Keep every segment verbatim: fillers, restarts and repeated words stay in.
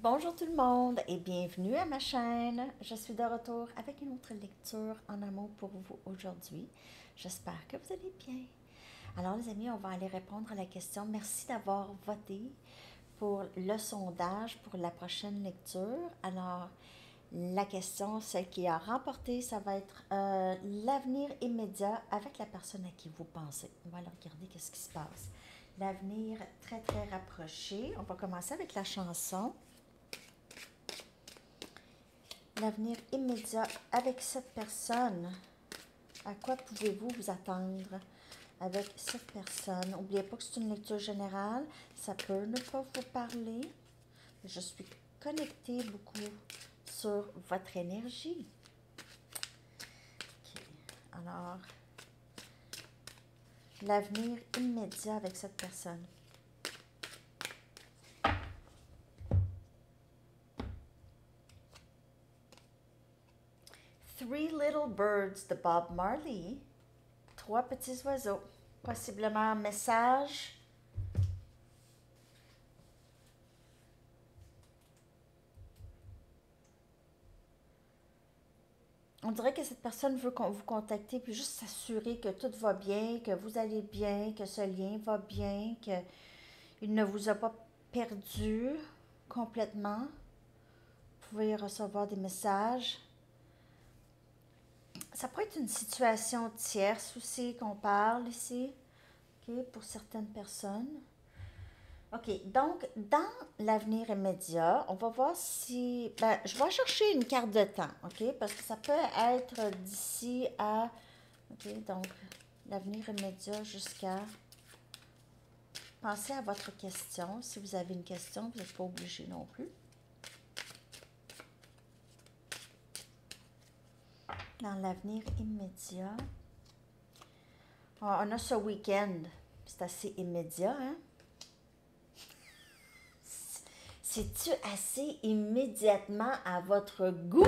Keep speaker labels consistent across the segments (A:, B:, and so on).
A: Bonjour tout le monde et bienvenue à ma chaîne. Je suis de retour avec une autre lecture en amour pour vous aujourd'hui. J'espère que vous allez bien. Alors les amis, on va aller répondre à la question. Merci d'avoir voté pour le sondage pour la prochaine lecture. Alors la question, celle qui a remporté, ça va être euh, l'avenir immédiat avec la personne à qui vous pensez. On va aller regarder qu'est-ce qui se passe. L'avenir très très rapproché. On va commencer avec la chanson. L'avenir immédiat avec cette personne. À quoi pouvez-vous vous attendre avec cette personne? N'oubliez pas que c'est une lecture générale. Ça peut ne pas vous parler. Je suis connectée beaucoup sur votre énergie. Okay. Alors, l'avenir immédiat avec cette personne. Three Little Birds de Bob Marley. Trois petits oiseaux. Possiblement un message. On dirait que cette personne veut vous contacter puis juste s'assurer que tout va bien, que vous allez bien, que ce lien va bien, qu'il ne vous a pas perdu complètement. Vous pouvez recevoir des messages. Ça peut être une situation tierce aussi qu'on parle ici, okay, pour certaines personnes. OK, donc dans l'avenir immédiat, on va voir si... Ben, je vais chercher une carte de temps, OK? Parce que ça peut être d'ici à... OK, donc l'avenir immédiat jusqu'à... Pensez à votre question. Si vous avez une question, vous n'êtes pas obligé non plus. Dans l'avenir immédiat, on a ce week-end. C'est assez immédiat, hein? C'est-tu assez immédiatement à votre goût?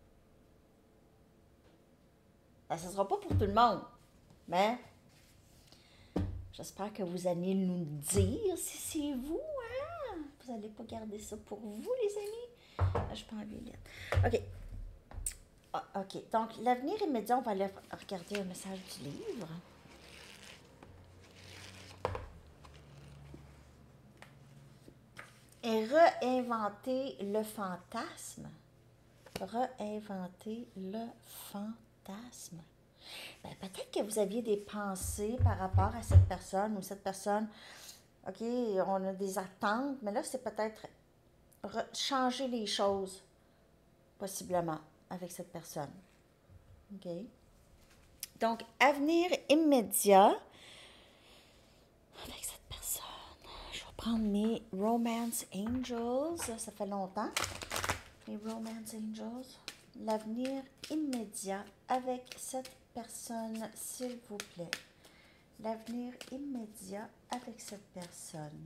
A: Ben, ce ne sera pas pour tout le monde, mais j'espère que vous allez nous dire si c'est vous, hein? Vous n'allez pas garder ça pour vous, les amis? Ah, je prends la violette. OK. Ah, OK. Donc, l'avenir immédiat, on va aller regarder un message du livre. Et réinventer le fantasme. Réinventer le fantasme. Ben, peut-être que vous aviez des pensées par rapport à cette personne ou cette personne. OK, on a des attentes, mais là, c'est peut-être changer les choses, possiblement, avec cette personne. OK. Donc, avenir immédiat avec cette personne. Je vais prendre mes Romance Angels. Ça fait longtemps. Les Romance Angels. L'avenir immédiat avec cette personne, s'il vous plaît. L'avenir immédiat avec cette personne.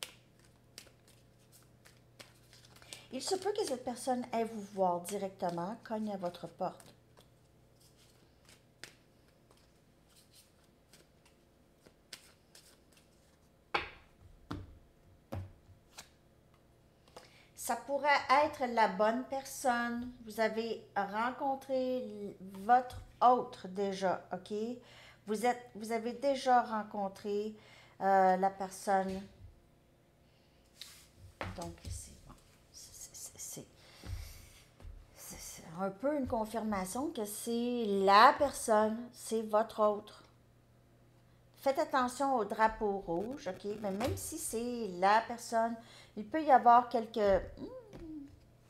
A: Il se peut que cette personne aille vous voir directement, cogne à votre porte. Ça pourrait être la bonne personne. Vous avez rencontré votre autre déjà, OK? Vous, êtes, vous avez déjà rencontré euh, la personne. Donc, c'est bon. C'est un peu une confirmation que c'est la personne, c'est votre autre. Faites attention au drapeau rouge, OK? Mais même si c'est la personne, il peut y avoir quelques hmm,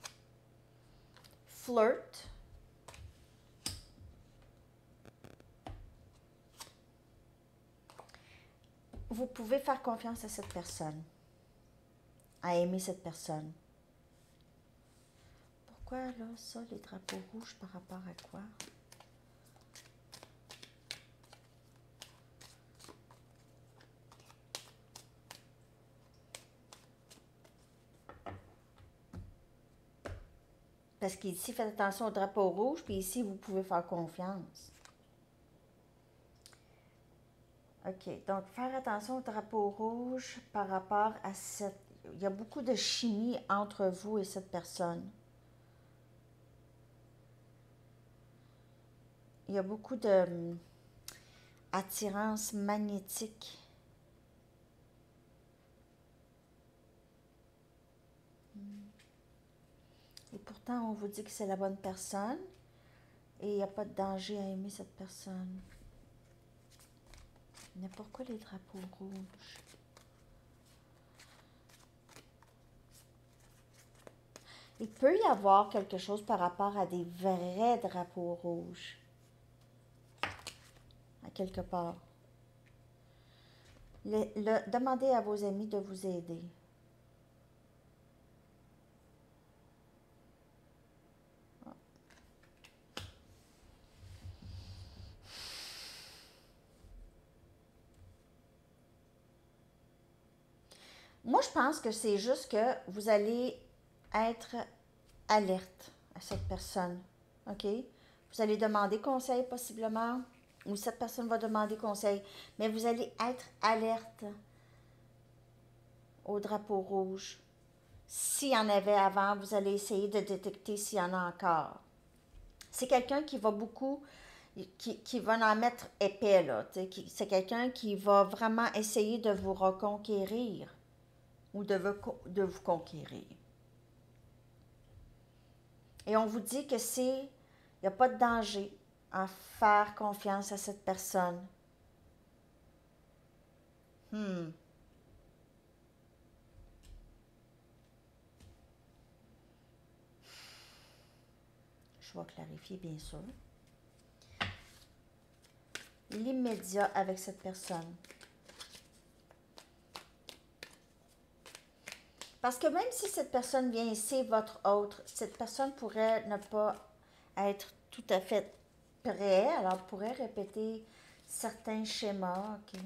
A: flirt. Vous pouvez faire confiance à cette personne, à aimer cette personne. Pourquoi là, ça, les drapeaux rouges par rapport à quoi? Parce qu'ici, faites attention au drapeau rouge, puis ici, vous pouvez faire confiance. OK, donc faire attention au drapeau rouge par rapport à cette... il y a beaucoup de chimie entre vous et cette personne. Il y a beaucoup de hum, attirance magnétique. Et pourtant, on vous dit que c'est la bonne personne et il n'y a pas de danger à aimer cette personne. Mais pourquoi les drapeaux rouges? Il peut y avoir quelque chose par rapport à des vrais drapeaux rouges. À quelque part. Le, le, demandez à vos amis de vous aider. Moi, je pense que c'est juste que vous allez être alerte à cette personne. OK? Vous allez demander conseil possiblement, ou cette personne va demander conseil, mais vous allez être alerte au drapeau rouge. S'il y en avait avant, vous allez essayer de détecter s'il y en a encore. C'est quelqu'un qui va beaucoup, qui, qui va en mettre épais, là. C'est quelqu'un qui va vraiment essayer de vous reconquérir ou de vous, de vous conquérir. Et on vous dit que c'est, il n'y a pas de danger à faire confiance à cette personne. Hmm. Je vais clarifier, bien sûr. L'immédiat avec cette personne. Parce que même si cette personne vient ici, votre autre, cette personne pourrait ne pas être tout à fait prêt, alors pourrait répéter certains schémas, ok?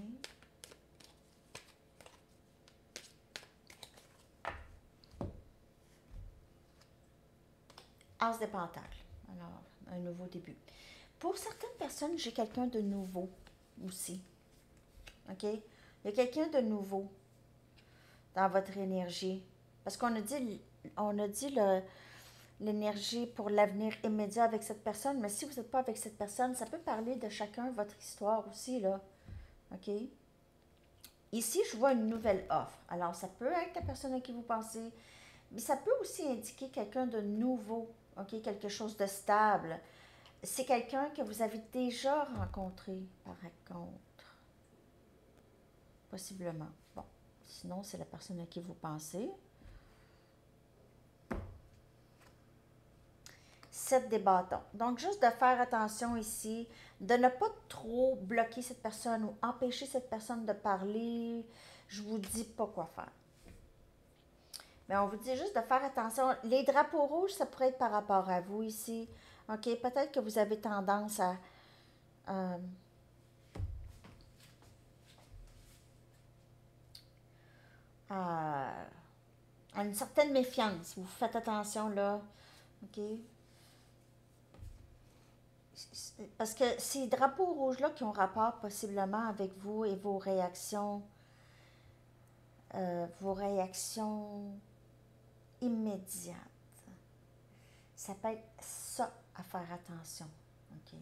A: As de Pentacles, alors un nouveau début. Pour certaines personnes, j'ai quelqu'un de nouveau aussi, ok? Il y a quelqu'un de nouveau dans votre énergie. Parce qu'on a dit, on a dit le, l'énergie pour l'avenir immédiat avec cette personne, mais si vous n'êtes pas avec cette personne, ça peut parler de chacun votre histoire aussi, là. OK? Ici, je vois une nouvelle offre. Alors, ça peut être la personne à qui vous pensez, mais ça peut aussi indiquer quelqu'un de nouveau, OK? Quelque chose de stable. C'est quelqu'un que vous avez déjà rencontré, par contre. Possiblement. Bon. Sinon, c'est la personne à qui vous pensez. Sept des bâtons. Donc, juste de faire attention ici, de ne pas trop bloquer cette personne ou empêcher cette personne de parler. Je vous dis pas quoi faire. Mais on vous dit juste de faire attention. Les drapeaux rouges, ça pourrait être par rapport à vous ici. OK? Peut-être que vous avez tendance à... Euh, à, à une certaine méfiance. Vous faites attention là. OK? Parce que ces drapeaux rouges-là qui ont rapport possiblement avec vous et vos réactions, euh, vos réactions immédiates, ça peut être ça à faire attention. OK?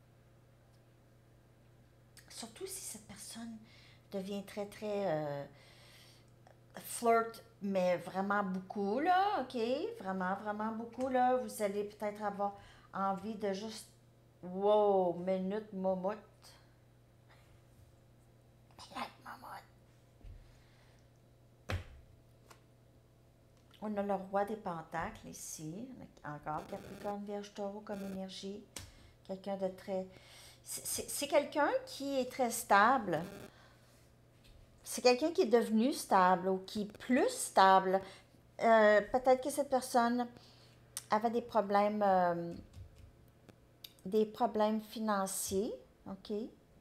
A: Surtout si cette personne devient très, très euh, flirt, mais vraiment beaucoup, là, OK? Vraiment, vraiment beaucoup, là. Vous allez peut-être avoir envie de juste wow, minute, momotte. Minute, momotte. On a le roi des pentacles ici. Encore Capricorne, Vierge, Taureau comme énergie. Quelqu'un de très... C'est quelqu'un qui est très stable. C'est quelqu'un qui est devenu stable ou qui est plus stable. Euh, Peut-être que cette personne avait des problèmes... Euh, des problèmes financiers, OK?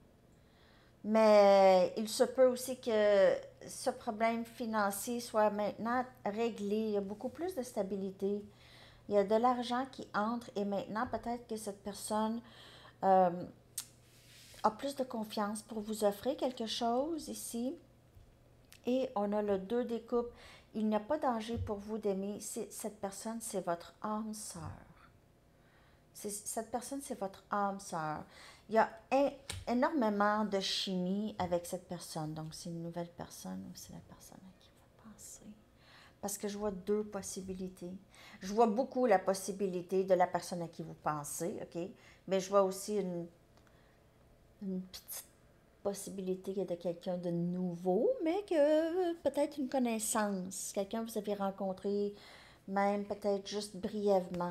A: Mais il se peut aussi que ce problème financier soit maintenant réglé. Il y a beaucoup plus de stabilité. Il y a de l'argent qui entre et maintenant, peut-être que cette personne euh, a plus de confiance pour vous offrir quelque chose ici. Et on a le deux des coupes Il n'y a pas danger pour vous d'aimer. Cette personne, c'est votre âme sœur. Cette personne, c'est votre âme sœur. Il y a é énormément de chimie avec cette personne. Donc, c'est une nouvelle personne ou c'est la personne à qui vous pensez. Parce que je vois deux possibilités. Je vois beaucoup la possibilité de la personne à qui vous pensez, OK? Mais je vois aussi une, une petite possibilité de quelqu'un de nouveau, mais que peut-être une connaissance. Quelqu'un que vous avez rencontré, même peut-être juste brièvement.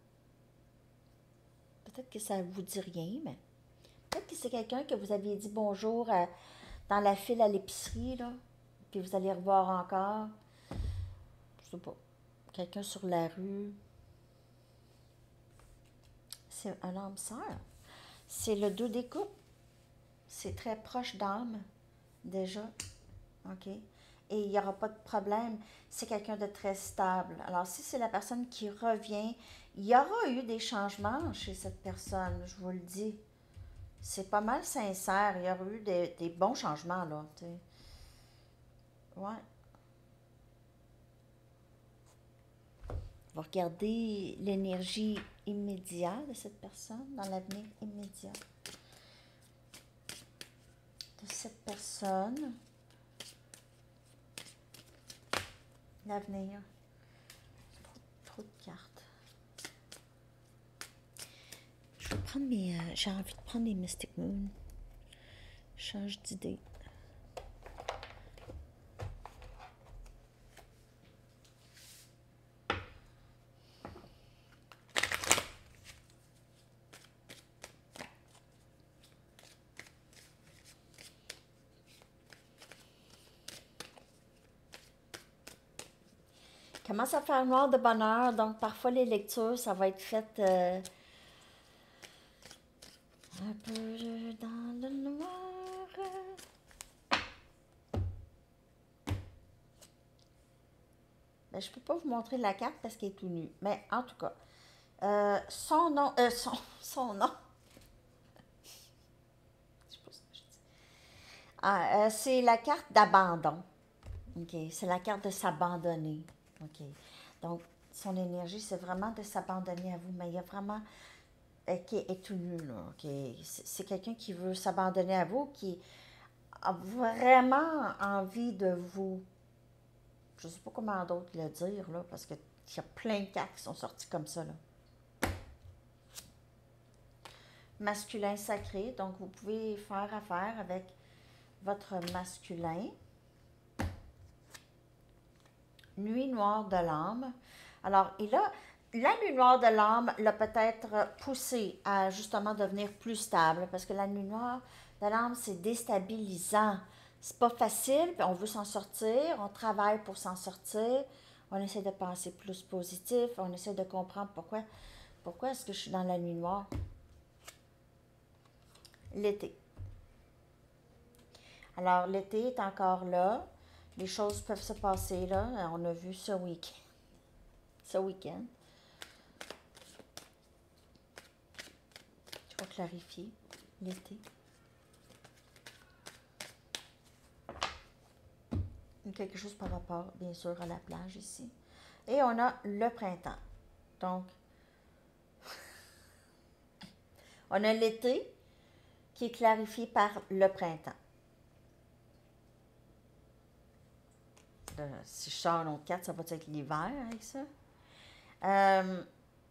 A: Peut-être que ça ne vous dit rien, mais peut-être que c'est quelqu'un que vous aviez dit bonjour à, dans la file à l'épicerie, là, puis vous allez revoir encore. Je sais pas. Quelqu'un sur la rue. C'est un âme sœur. C'est le deux des coupes. C'est très proche d'âme, déjà. OK? Et il n'y aura pas de problème. C'est quelqu'un de très stable. Alors, si c'est la personne qui revient, il y aura eu des changements chez cette personne, je vous le dis. C'est pas mal sincère. Il y aura eu des, des bons changements, là. T'sais. Ouais. On va regarder l'énergie immédiate de cette personne, dans l'avenir immédiat. De cette personne. L'avenir. Trop, trop de cartes. Je vais prendre mes... Euh, j'ai envie de prendre les Mystic Moon. Je change d'idée. Commence à faire noir de bonne heure, donc parfois les lectures, ça va être fait euh, un peu dans le noir. Ben, je peux pas vous montrer la carte parce qu'elle est tout nue, mais en tout cas, euh, son nom, euh, son, son nom, je sais pas ce que je dis. Ah, euh, c'est la carte d'abandon. OK, c'est la carte de s'abandonner. OK. Donc, son énergie, c'est vraiment de s'abandonner à vous. Mais il y a vraiment... Euh, qui est tout nu, là. OK. C'est quelqu'un qui veut s'abandonner à vous, qui a vraiment envie de vous... Je ne sais pas comment d'autres le dire, là, parce qu'il y a plein de cartes qui sont sorties comme ça, là. Masculin sacré. Donc, vous pouvez faire affaire avec votre masculin. Nuit noire de l'âme. Alors, et là, la nuit noire de l'âme l'a peut-être poussé à justement devenir plus stable, parce que la nuit noire de l'âme, c'est déstabilisant. C'est pas facile, puis on veut s'en sortir, on travaille pour s'en sortir, on essaie de penser plus positif, on essaie de comprendre pourquoi, pourquoi est-ce que je suis dans la nuit noire. L'été. Alors, l'été est encore là. Les choses peuvent se passer là. On a vu ce week-end. Ce week-end. Je vais clarifier l'été. Quelque chose par rapport, bien sûr, à la plage ici. Et on a le printemps. Donc, on a l'été qui est clarifié par le printemps. Si je sors un autre carte, ça va être l'hiver avec ça. Euh,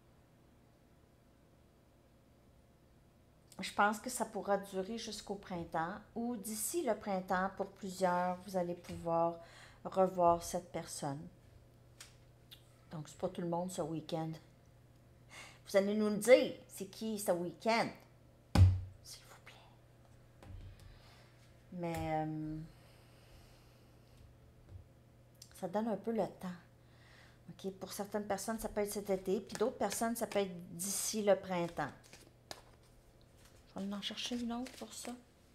A: je pense que ça pourra durer jusqu'au printemps ou d'ici le printemps, pour plusieurs, vous allez pouvoir revoir cette personne. Donc, c'est pas tout le monde ce week-end. Vous allez nous le dire, c'est qui ce week-end? S'il vous plaît. Mais... Euh, ça donne un peu le temps. OK? Pour certaines personnes, ça peut être cet été, puis d'autres personnes, ça peut être d'ici le printemps. Je vais en chercher une autre pour ça.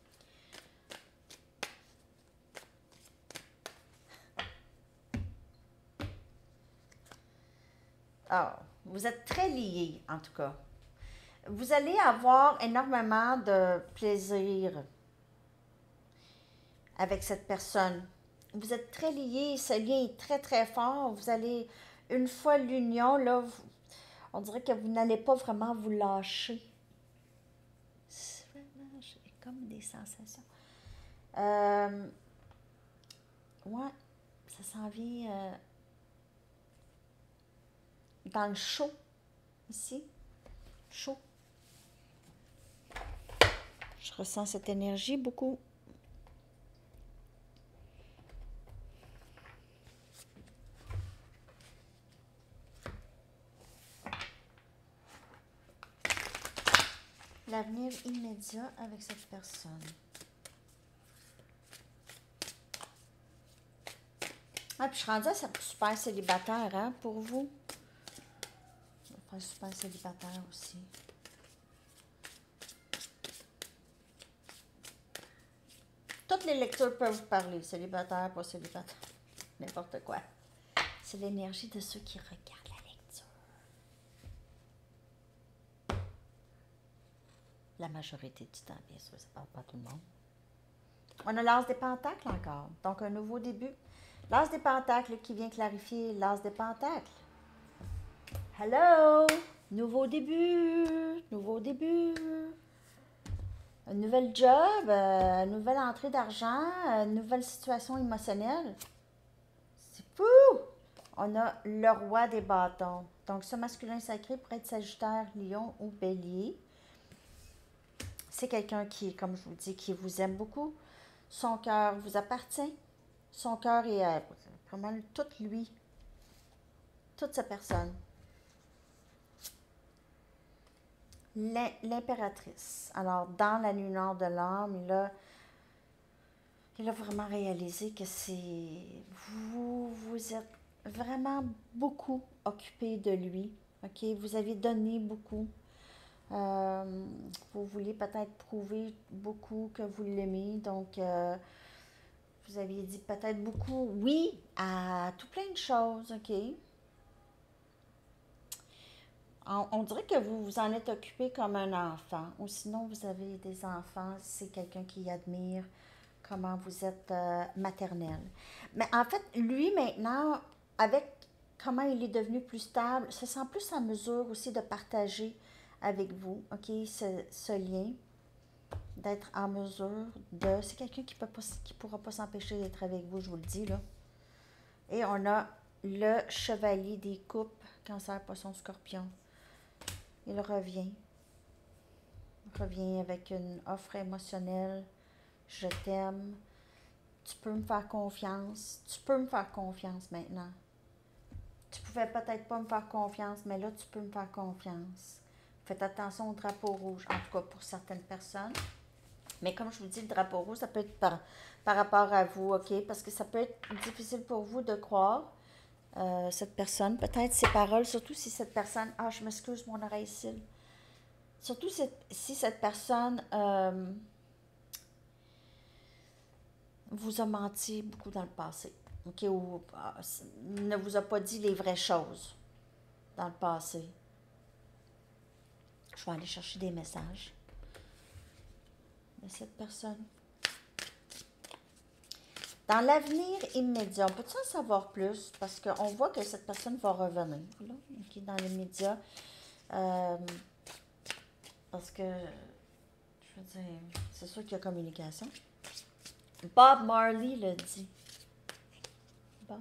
A: Ah, vous êtes très liés, en tout cas. Vous allez avoir énormément de plaisir avec cette personne. vous êtes très liés, ce lien est très, très fort. Vous allez, une fois l'union, là, vous- on dirait que vous n'allez pas vraiment vous lâcher. C'est vraiment, j'ai comme des sensations. Euh, ouais, ça s'en vient euh, dans le chaud, ici. Chaud. Je ressens cette énergie beaucoup. L'avenir immédiat avec cette personne. Ah, puis je suis rendue à cette super célibataire, hein, pour vous. Je vais faire super célibataire aussi. Toutes les lectures peuvent vous parler. Célibataire, pas célibataire. N'importe quoi. C'est l'énergie de ceux qui regardent la lecture. La majorité du temps, bien sûr, ça ne parle pas à tout le monde. On a l'as des pentacles encore. Donc, un nouveau début. L'as des pentacles qui vient clarifier l'as des pentacles. Hello! Nouveau début! Nouveau début! Un nouvel job, euh, une nouvelle entrée d'argent, une nouvelle situation émotionnelle. C'est fou! On a le roi des bâtons. Donc, ce masculin sacré pourrait être Sagittaire, Lion ou Bélier. C'est quelqu'un qui, comme je vous dis, qui vous aime beaucoup. Son cœur vous appartient. Son cœur est euh, vraiment tout lui. Toute sa personne. L'impératrice. Alors, dans la nuit noire de l'âme, il a, il a vraiment réalisé que c'est... Vous, vous êtes vraiment beaucoup occupé de lui. OK? Vous avez donné beaucoup. Euh, vous vouliez peut-être prouver beaucoup que vous l'aimez. Donc, euh, vous aviez dit peut-être beaucoup oui à tout plein de choses. OK? On, on dirait que vous vous en êtes occupé comme un enfant, ou sinon vous avez des enfants, c'est quelqu'un qui admire comment vous êtes euh, maternel. Mais en fait, lui maintenant, avec comment il est devenu plus stable, se sent plus en mesure aussi de partager avec vous, ok, ce, ce lien, d'être en mesure de... C'est quelqu'un qui ne qui pourra pas s'empêcher d'être avec vous, je vous le dis, là. Et on a le chevalier des coupes, cancer, poisson, scorpion. Il revient. Il revient avec une offre émotionnelle. Je t'aime. Tu peux me faire confiance. Tu peux me faire confiance maintenant. Tu pouvais peut-être pas me faire confiance, mais là, tu peux me faire confiance. Faites attention au drapeau rouge, en tout cas pour certaines personnes. Mais comme je vous dis, le drapeau rouge, ça peut être par, par rapport à vous, OK? Parce que ça peut être difficile pour vous de croire euh, cette personne. Peut-être ses paroles, surtout si cette personne... Ah, je m'excuse, mon oreille cils. Surtout si, si cette personne euh, vous a menti beaucoup dans le passé, ok, ou euh, ne vous a pas dit les vraies choses dans le passé. Je vais aller chercher des messages de cette personne. Dans l'avenir immédiat, on peut-tu en savoir plus? Parce qu'on voit que cette personne va revenir, là, okay, dans l'immédiat. Euh, parce que, je veux dire, c'est sûr qu'il y a communication. Bob Marley le dit. Bob.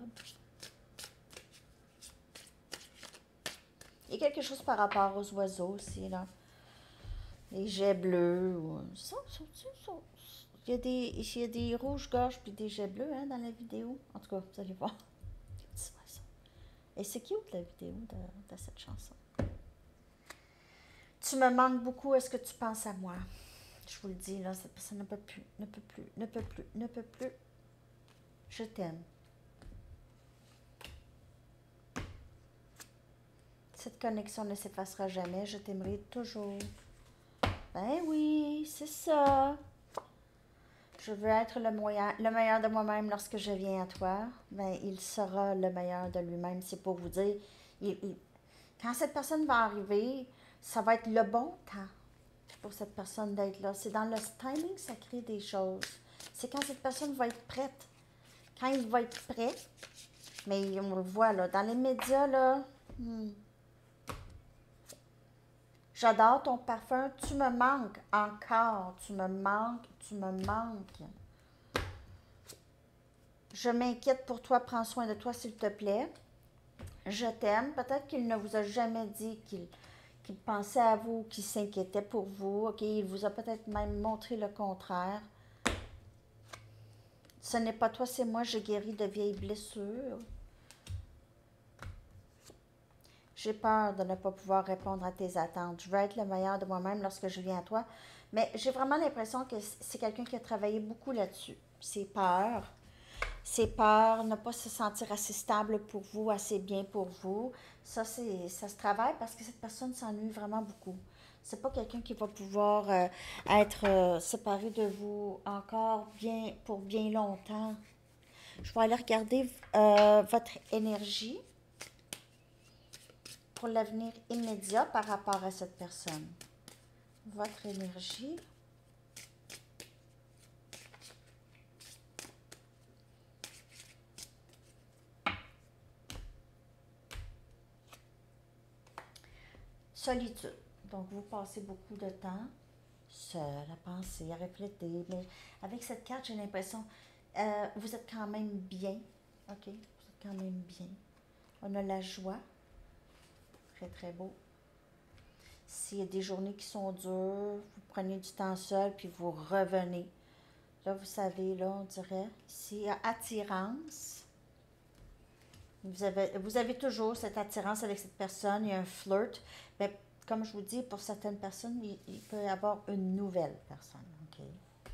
A: Il y a quelque chose par rapport aux oiseaux aussi, là. Les jets bleus. Ou... Ça, ça, ça, ça. Il y a des, il y a des rouges-gorges puis des jets bleus, hein, dans la vidéo. En tout cas, vous allez voir. Des petits oiseaux. Et c'est cute, la vidéo de, de cette chanson. Tu me manques beaucoup, est-ce que tu penses à moi? Je vous le dis, là, cette personne ne peut plus, ne peut plus, ne peut plus, ne peut plus. Je t'aime. Cette connexion ne s'effacera jamais, je t'aimerai toujours. Ben oui, c'est ça. Je veux être le, moyen, le meilleur de moi-même lorsque je viens à toi. Ben, il sera le meilleur de lui-même. C'est pour vous dire, il, il, quand cette personne va arriver, ça va être le bon temps pour cette personne d'être là. C'est dans le timing sacré des choses. C'est quand cette personne va être prête. quand il va être prêt, mais on le voit, là, dans les médias, là, hmm, j'adore ton parfum, tu me manques encore, tu me manques, tu me manques. Je m'inquiète pour toi, prends soin de toi, s'il te plaît. Je t'aime. Peut-être qu'il ne vous a jamais dit qu'il qu'il pensait à vous, qu'il s'inquiétait pour vous. OK, il vous a peut-être même montré le contraire. Ce n'est pas toi, c'est moi, j'ai guéri de vieilles blessures. J'ai peur de ne pas pouvoir répondre à tes attentes. Je veux être le meilleur de moi-même lorsque je viens à toi. Mais j'ai vraiment l'impression que c'est quelqu'un qui a travaillé beaucoup là-dessus. Ses peurs, ses peurs, ne pas se sentir assez stable pour vous, assez bien pour vous. Ça, c'est, ça se travaille parce que cette personne s'ennuie vraiment beaucoup. C'est pas quelqu'un qui va pouvoir euh, être euh, séparé de vous encore bien pour bien longtemps. Je vais aller regarder euh, votre énergie pour l'avenir immédiat par rapport à cette personne. Votre énergie. Solitude. Donc, vous passez beaucoup de temps seul à penser, à refléter. Mais avec cette carte, j'ai l'impression, euh, vous êtes quand même bien. OK? Vous êtes quand même bien. On a la joie. Très, très beau. S'il y a des journées qui sont dures, vous prenez du temps seul, puis vous revenez. Là, vous savez, là, on dirait, ici, attirance. Vous avez, vous avez toujours cette attirance avec cette personne, il y a un flirt. Mais comme je vous dis, pour certaines personnes, il, il peut y avoir une nouvelle personne. OK?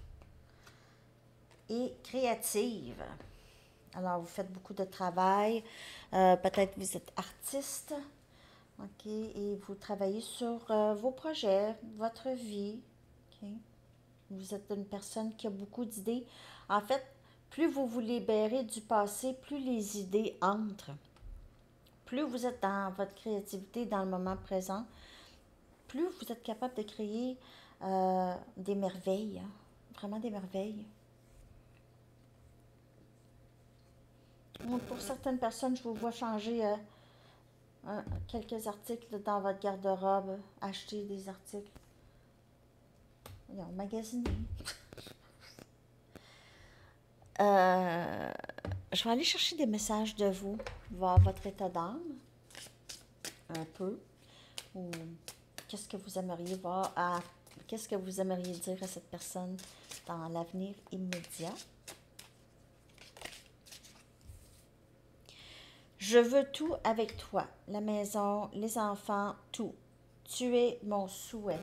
A: Et créative. Alors, vous faites beaucoup de travail. Euh, peut-être vous êtes artiste. OK? Et vous travaillez sur euh, vos projets, votre vie. OK? Vous êtes une personne qui a beaucoup d'idées. En fait, plus vous vous libérez du passé, plus les idées entrent. Plus vous êtes dans votre créativité, dans le moment présent, plus vous êtes capable de créer euh, des merveilles. Hein? Vraiment des merveilles. Pour certaines personnes, je vous vois changer euh, un- quelques articles dans votre garde-robe, acheter des articles. Voyons, magasiner. Euh, je vais aller chercher des messages de vous, voir votre état d'âme, un peu, ou qu'est-ce que vous aimeriez voir, à, qu'est-ce que vous aimeriez dire à cette personne dans l'avenir immédiat. Je veux tout avec toi, la maison, les enfants, tout. Tu es mon souhait.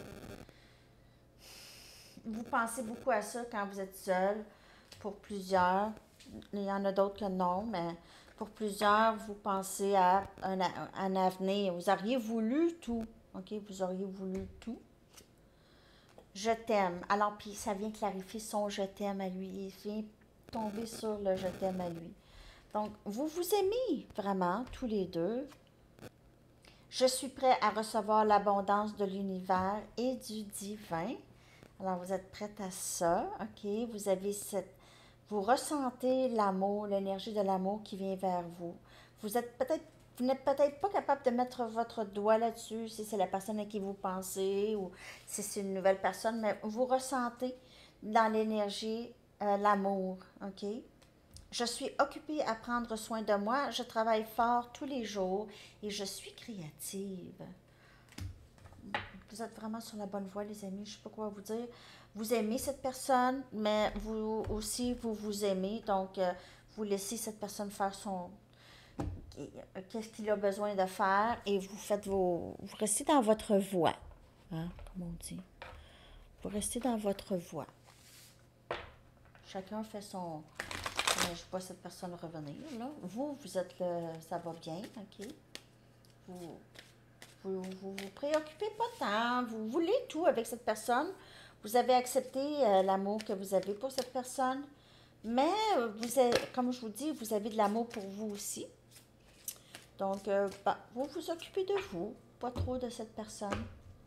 A: Vous pensez beaucoup à ça quand vous êtes seul, pour plusieurs. Il y en a d'autres que non, mais pour plusieurs, vous pensez à un, a- un avenir. Vous auriez voulu tout. OK? Vous auriez voulu tout. Je t'aime. Alors, puis ça vient clarifier son je t'aime à lui. Il vient tomber sur le je t'aime à lui. Donc, vous vous aimez vraiment, tous les deux. Je suis prêt à recevoir l'abondance de l'univers et du divin. Alors, vous êtes prête à ça, OK? Vous avez cette... Vous ressentez l'amour, l'énergie de l'amour qui vient vers vous. Vous êtes peut-être... Vous n'êtes peut-être pas capable de mettre votre doigt là-dessus, si c'est la personne à qui vous pensez ou si c'est une nouvelle personne, mais vous ressentez dans l'énergie euh, l'amour, OK? Je suis occupée à prendre soin de moi, je travaille fort tous les jours et je suis créative. Vous êtes vraiment sur la bonne voie, les amis. Je ne sais pas quoi vous dire. Vous aimez cette personne, mais vous aussi, vous vous aimez. Donc, euh, vous laissez cette personne faire son... Qu'est-ce qu'il a besoin de faire et vous faites vos... Vous restez dans votre voie. Hein, comme on dit. Vous restez dans votre voie. Chacun fait son... Je ne vois cette personne revenir, là. Vous, vous êtes le... Ça va bien, OK? Vous... Vous vous, vous préoccupez pas tant, vous voulez tout avec cette personne. Vous avez accepté euh, l'amour que vous avez pour cette personne. Mais, euh, vous avez, comme je vous dis, vous avez de l'amour pour vous aussi. Donc, euh, bah, vous vous occupez de vous, pas trop de cette personne.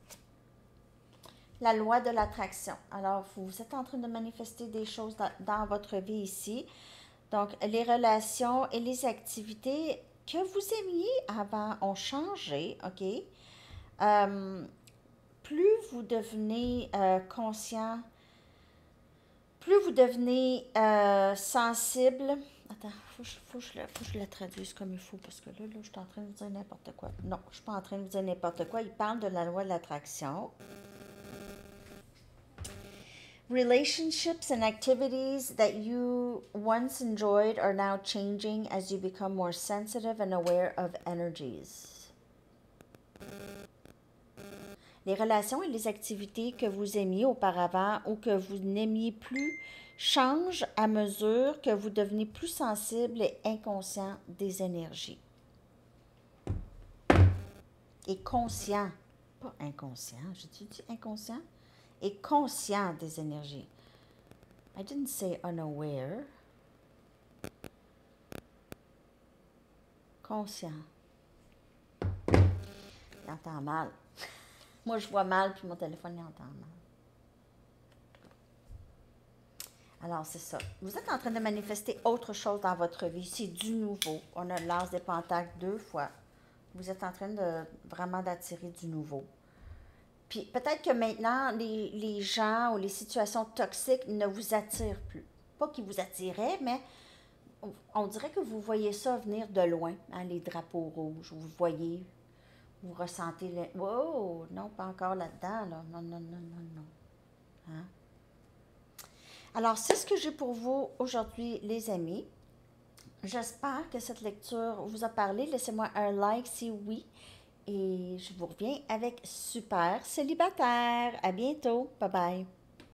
A: La loi de l'attraction. Alors, vous êtes en train de manifester des choses dans, dans votre vie ici. Donc, les relations et les activités que vous aimiez avant ont changé, OK? Euh, plus vous devenez euh, conscient, plus vous devenez euh, sensible. Attends, faut, que je- faut, que je le- faut que je la traduise comme il faut, parce que là, là, je suis en train de vous dire n'importe quoi. Non, je suis pas en train de vous dire n'importe quoi. Il parle de la loi de l'attraction. Relationships and activities that you once enjoyed are now changing as you become more sensitive and aware of energies. Les relations et les activités que vous aimiez auparavant ou que vous n'aimiez plus changent à mesure que vous devenez plus sensible et inconscient des énergies. Et conscient, pas inconscient, j'ai dit inconscient? Et conscient des énergies. I didn't say unaware. Conscient. Il entend mal. Moi, je vois mal, puis mon téléphone, il entend mal. Alors, c'est ça. Vous êtes en train de manifester autre chose dans votre vie. C'est du nouveau. On a l'as des pentacles deux fois. Vous êtes en train de vraiment d'attirer du nouveau. Puis peut-être que maintenant, les, les gens ou les situations toxiques ne vous attirent plus. Pas qu'ils vous attiraient, mais on dirait que vous voyez ça venir de loin, hein, les drapeaux rouges. Vous voyez, vous ressentez le... Wow, non, pas encore là-dedans, là. Non, non, non, non, non. Hein? Alors, c'est ce que j'ai pour vous aujourd'hui, les amis. J'espère que cette lecture vous a parlé. Laissez-moi un like si oui. Et je vous reviens avec Super Célibataire. À bientôt. Bye bye.